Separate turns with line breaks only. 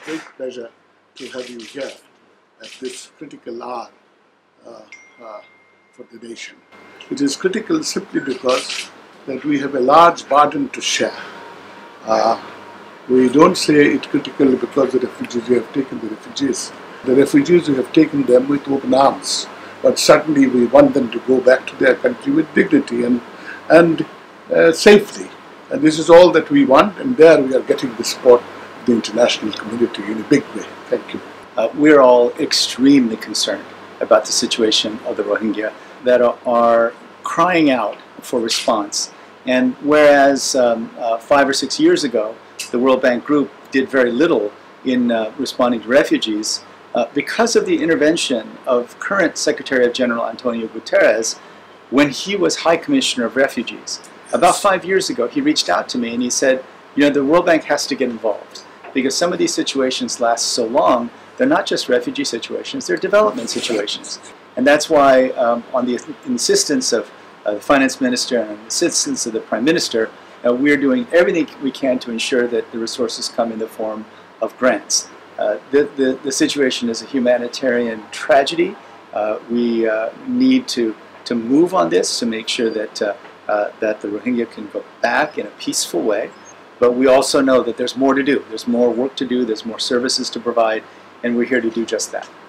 great pleasure to have you here at this critical hour for the nation. It is critical simply because that we have a large burden to share. We don't say it's critical because the refugees, we have taken the refugees. The refugees, we have taken them with open arms, but certainly we want them to go back to their country with dignity and safety. And this is all that we want, and there we are getting the support of the international community in a big way. Thank you.
We're all extremely concerned about the situation of the Rohingya that are crying out for response. And whereas 5 or 6 years ago, the World Bank Group did very little in responding to refugees, because of the intervention of current Secretary General Antonio Guterres, when he was High Commissioner of Refugees. About 5 years ago, he reached out to me and he said, you know, the World Bank has to get involved because some of these situations last so long, they're not just refugee situations, they're development situations. And that's why, on the insistence of the Finance Minister and the insistence of the Prime Minister, we're doing everything we can to ensure that the resources come in the form of grants. The situation is a humanitarian tragedy. We need to move on this to make sure that that the Rohingya can go back in a peaceful way. But we also know that there's more to do. There's more work to do. There's more services to provide. And we're here to do just that.